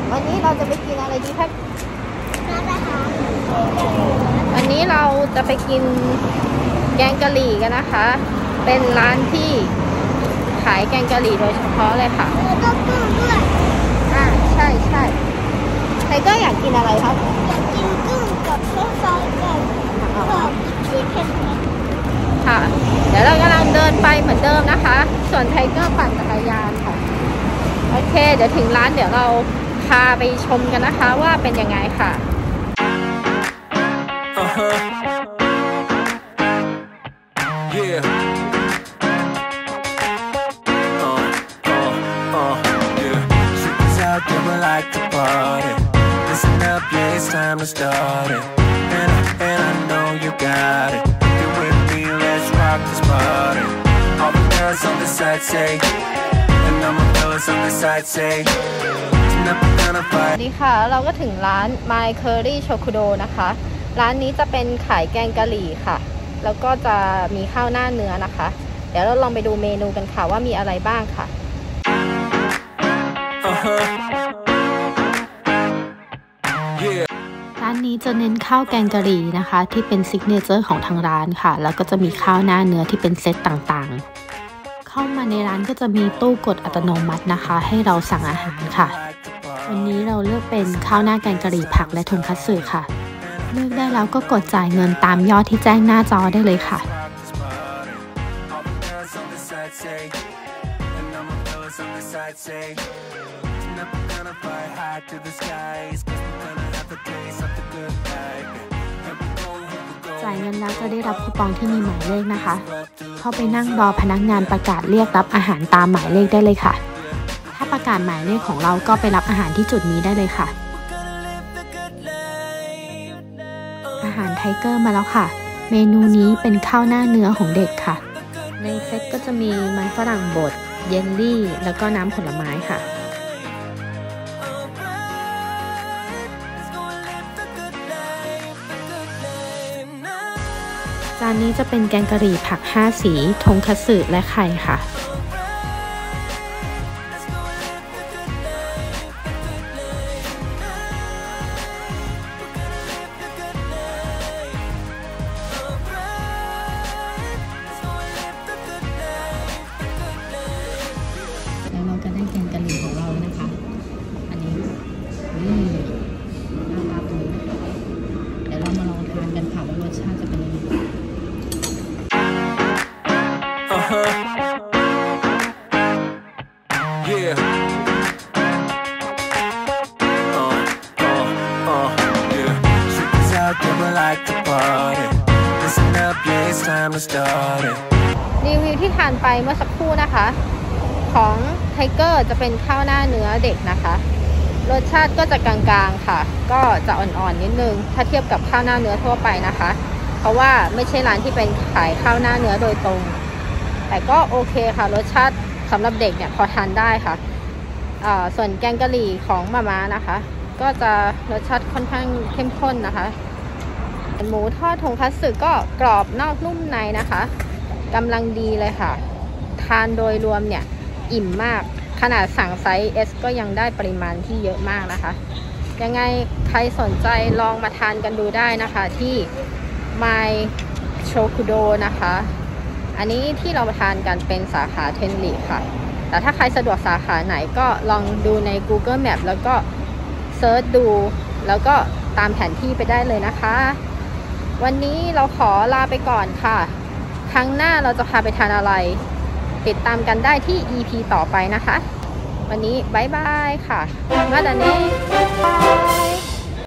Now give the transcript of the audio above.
วันนี้เราจะไปกินอะไรดีคะวันนี้เราจะไปกินแกงกะหรี่กันนะคะ เป็นร้านที่ขายแกงกะหรี่โดยเฉพาะเลยค่ะใช่ใช่ใครก็อยากกินอะไรครับอยากกินกุ้งกับข้าวซอยกับชีสเผ็ดค่ะ เดี๋ยวเรากำลังเดินไปเหมือนเดิมนะคะส่วนไทเกอร์ปั่นจักรยานค่ะโอเคเดี๋ยวถึงร้านเดี๋ยวเราพาไปชมกันนะคะว่าเป็นยังไงค่ะ Yeah. Yeah. Shit's out there, we like to party. Listen up, yeah, it's time to start it. And I know you got it. You with me, let's rock this party. All the girls on the side say, and all my fellas on the side say, nothing gonna fight. สวัสดีค่ะเราก็ถึงร้าน My Curry Chokudo นะคะร้านนี้จะเป็นขายแกงกะหรี่ค่ะแล้วก็จะมีข้าวหน้าเนื้อนะคะเดี๋ยวเราลองไปดูเมนูกันค่ะว่ามีอะไรบ้างค่ะร้านนี้จะเน้นข้าวแกงกะหรี่นะคะที่เป็นซิกเนเจอร์ของทางร้านค่ะแล้วก็จะมีข้าวหน้าเนื้อที่เป็นเซตต่างๆเข้ามาในร้านก็จะมีตู้กดอัตโนมัตินะคะให้เราสั่งอาหารค่ะวันนี้เราเลือกเป็นข้าวหน้าแกงกะหรี่ผักและทงคัตสึค่ะเลือกได้แล้วก็กดจ่ายเงินตามยอดที่แจ้งหน้าจอได้เลยค่ะจ่ายเงินแล้วจะได้รับคูปองที่มีหมายเลขนะคะเข้าไปนั่งรอพนักงานประกาศเรียกรับอาหารตามหมายเลขได้เลยค่ะถ้าประกาศหมายเลขของเราก็ไปรับอาหารที่จุดนี้ได้เลยค่ะอาหารไทเกอร์มาแล้วค่ะเมนูนี้เป็นข้าวหน้าเนื้อของเด็กค่ะในเซตก็จะมีมันฝรั่งบดเยลลี่แล้วก็น้ำผลไม้ค่ะจานนี้จะเป็นแกงกะหรี่ผัก5สีทงคัตสึและไข่ค่ะแล้วเราก็ได้แกงกะหรี่ของเรานะคะอันนี้หน้าตาตรงเดี๋ยวเรามาลองทานกันค่ะว่ารสชาติจะเป็นยังไง Yeah. Yeah. Shit's out there, we like to party. Listen up, yeah, it's time to start it. รีวิวที่ทานไปเมื่อสักครู่นะคะของไทเกอร์จะเป็นข้าวหน้าเนื้อเด็กนะคะรสชาติก็จะกลางๆค่ะก็จะอ่อนๆนิดนึงถ้าเทียบกับข้าวหน้าเนื้อทั่วไปนะคะเพราะว่าไม่ใช่ร้านที่เป็นขายข้าวหน้าเนื้อโดยตรงแต่ก็โอเคค่ะรสชาติสำหรับเด็กเนี่ยพอทานได้ค่ะส่วนแกงกะหรี่ของมาม่านะคะก็จะรสชาติค่อนข้างเข้มข้นนะคะหมูทอดทงคัตสึก็กรอบนอกนุ่มในนะคะกำลังดีเลยค่ะทานโดยรวมเนี่ยอิ่มมากขนาดสั่งไซส์ S ก็ยังได้ปริมาณที่เยอะมากนะคะยังไงใครสนใจลองมาทานกันดูได้นะคะที่ My Chokudo นะคะอันนี้ที่เราทานกันเป็นสาขาเทนริค่ะแต่ถ้าใครสะดวกสาขาไหนก็ลองดูใน Google Map แล้วก็เซิร์ชดูแล้วก็ตามแผนที่ไปได้เลยนะคะวันนี้เราขอลาไปก่อนค่ะครั้งหน้าเราจะพาไปทานอะไรติดตามกันได้ที่ EP ต่อไปนะคะวันนี้บ๊ายบายค่ะมาดาเน่บาย